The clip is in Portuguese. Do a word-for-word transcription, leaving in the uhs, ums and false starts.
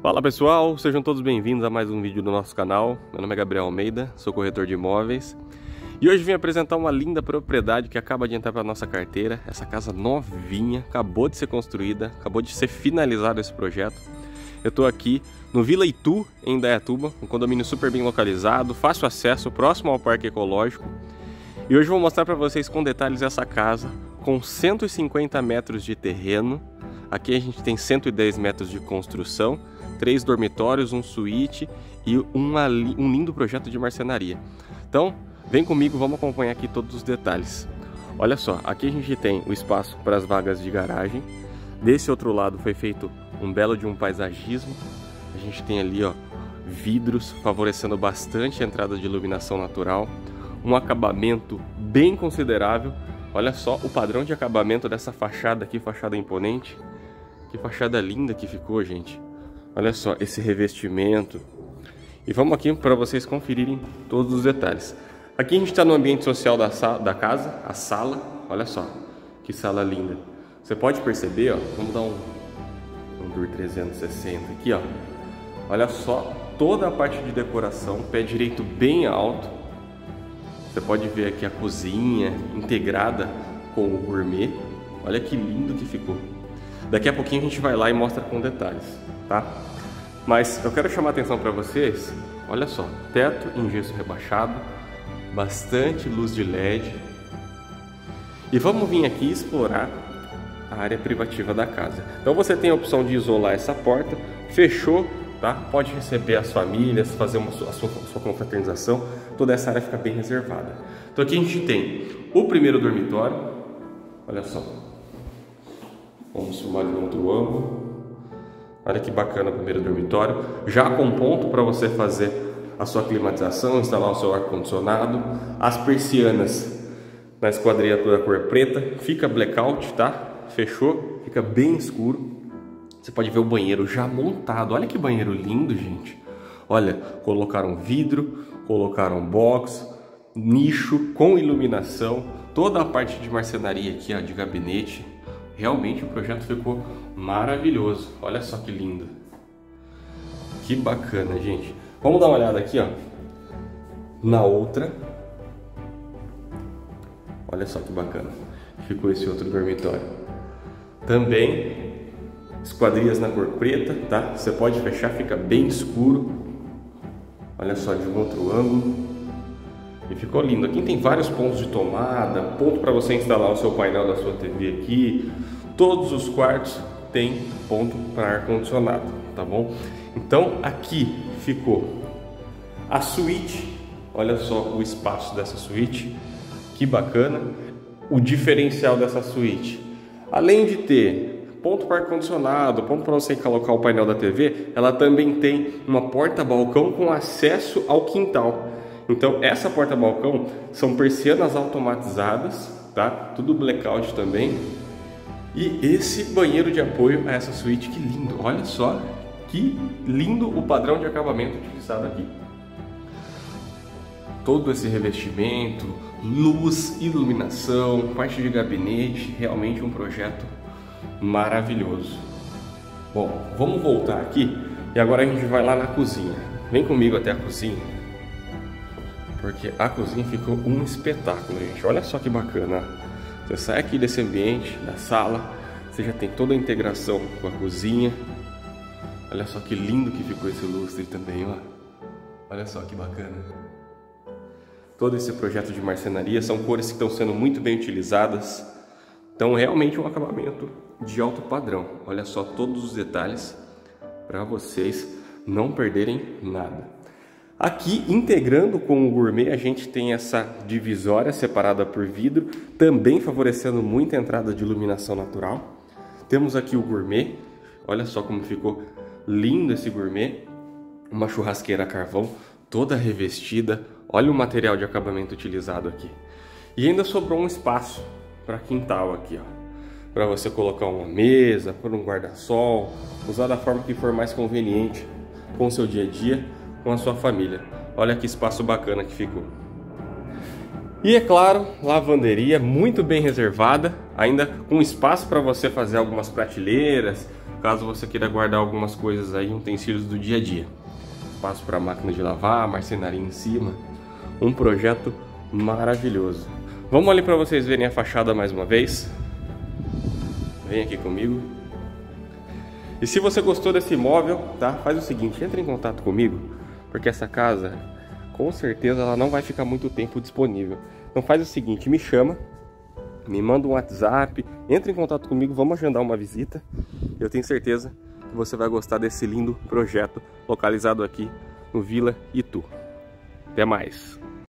Fala pessoal, sejam todos bem-vindos a mais um vídeo do nosso canal. Meu nome é Gabriel Almeida, sou corretor de imóveis e hoje vim apresentar uma linda propriedade que acaba de entrar para a nossa carteira. Essa casa novinha, acabou de ser construída, acabou de ser finalizado esse projeto. Eu estou aqui no Vila Itu, em Indaiatuba, um condomínio super bem localizado, fácil acesso, próximo ao Parque Ecológico. E hoje vou mostrar para vocês com detalhes essa casa com cento e cinquenta metros de terreno. Aqui a gente tem cento e dez metros de construção, três dormitórios, um suíte e uma, um lindo projeto de marcenaria. Então, vem comigo, vamos acompanhar aqui todos os detalhes. Olha só, aqui a gente tem o espaço para as vagas de garagem. Desse outro lado foi feito um belo de um paisagismo. A gente tem ali, ó, vidros favorecendo bastante a entrada de iluminação natural. Um acabamento bem considerável. Olha só o padrão de acabamento dessa fachada aqui, fachada imponente. Que fachada linda que ficou, gente. Olha só esse revestimento. E vamos aqui para vocês conferirem todos os detalhes. Aqui a gente está no ambiente social da, da casa, a sala. Olha só que sala linda. Você pode perceber, ó, vamos dar um, um tour trezentos e sessenta aqui, ó. Olha só toda a parte de decoração, pé direito bem alto. Você pode ver aqui a cozinha integrada com o gourmet. Olha que lindo que ficou. Daqui a pouquinho a gente vai lá e mostra com detalhes, tá? Mas eu quero chamar a atenção para vocês. Olha só, teto em gesso rebaixado, bastante luz de L E D. E vamos vir aqui explorar a área privativa da casa. Então você tem a opção de isolar essa porta, fechou, tá? Pode receber as famílias, fazer uma, a sua, a sua confraternização. Toda essa área fica bem reservada. Então aqui a gente tem o primeiro dormitório. Olha só. Vamos filmar de um outro ângulo. Olha que bacana o primeiro dormitório. Já com ponto para você fazer a sua climatização, instalar o seu ar-condicionado. As persianas na esquadria toda cor preta. Fica blackout, tá? Fechou. Fica bem escuro. Você pode ver o banheiro já montado. Olha que banheiro lindo, gente. Olha, colocaram vidro, colocaram box, nicho com iluminação. Toda a parte de marcenaria aqui, ó, de gabinete. Realmente o projeto ficou maravilhoso. Olha só que lindo. Que bacana, gente. Vamos dar uma olhada aqui, ó, na outra. Olha só que bacana. Ficou esse outro dormitório. Também esquadrias na cor preta, tá? Você pode fechar, fica bem escuro. Olha só de um outro ângulo. E ficou lindo. Aqui tem vários pontos de tomada, ponto para você instalar o seu painel da sua T V aqui. Todos os quartos tem ponto para ar-condicionado, tá bom? Então aqui ficou a suíte. Olha só o espaço dessa suíte, que bacana. O diferencial dessa suíte, além de ter ponto para ar-condicionado, ponto para você colocar o painel da T V, ela também tem uma porta-balcão com acesso ao quintal. Então essa porta-balcão são persianas automatizadas, tá? Tudo blackout também. E esse banheiro de apoio a essa suíte, que lindo! Olha só que lindo o padrão de acabamento utilizado aqui. Todo esse revestimento, luz, iluminação, parte de gabinete, realmente um projeto maravilhoso. Bom, vamos voltar aqui e agora a gente vai lá na cozinha. Vem comigo até a cozinha, porque a cozinha ficou um espetáculo, gente. Olha só que bacana. Você sai aqui desse ambiente, da sala, você já tem toda a integração com a cozinha. Olha só que lindo que ficou esse lustre também, ó. Olha só que bacana. Todo esse projeto de marcenaria são cores que estão sendo muito bem utilizadas. Então realmente um acabamento de alto padrão. Olha só todos os detalhes para vocês não perderem nada. Aqui, integrando com o gourmet, a gente tem essa divisória separada por vidro, também favorecendo muito a entrada de iluminação natural. Temos aqui o gourmet, olha só como ficou lindo esse gourmet. Uma churrasqueira a carvão, toda revestida. Olha o material de acabamento utilizado aqui. E ainda sobrou um espaço para quintal aqui, ó, para você colocar uma mesa, por um guarda-sol, usar da forma que for mais conveniente com o seu dia a dia, com a sua família. Olha que espaço bacana que ficou. E é claro, lavanderia muito bem reservada. ainda com espaço para você fazer algumas prateleiras, caso você queira guardar algumas coisas aí, utensílios do dia a dia. Espaço para máquina de lavar, marcenaria em cima. Um projeto maravilhoso. Vamos ali para vocês verem a fachada mais uma vez. Vem aqui comigo. E se você gostou desse imóvel, tá? Faz o seguinte, entre em contato comigo, porque essa casa, com certeza, ela não vai ficar muito tempo disponível. Então faz o seguinte, me chama, me manda um WhatsApp, entre em contato comigo, vamos agendar uma visita. Eu tenho certeza que você vai gostar desse lindo projeto localizado aqui no Vila Itu. Até mais!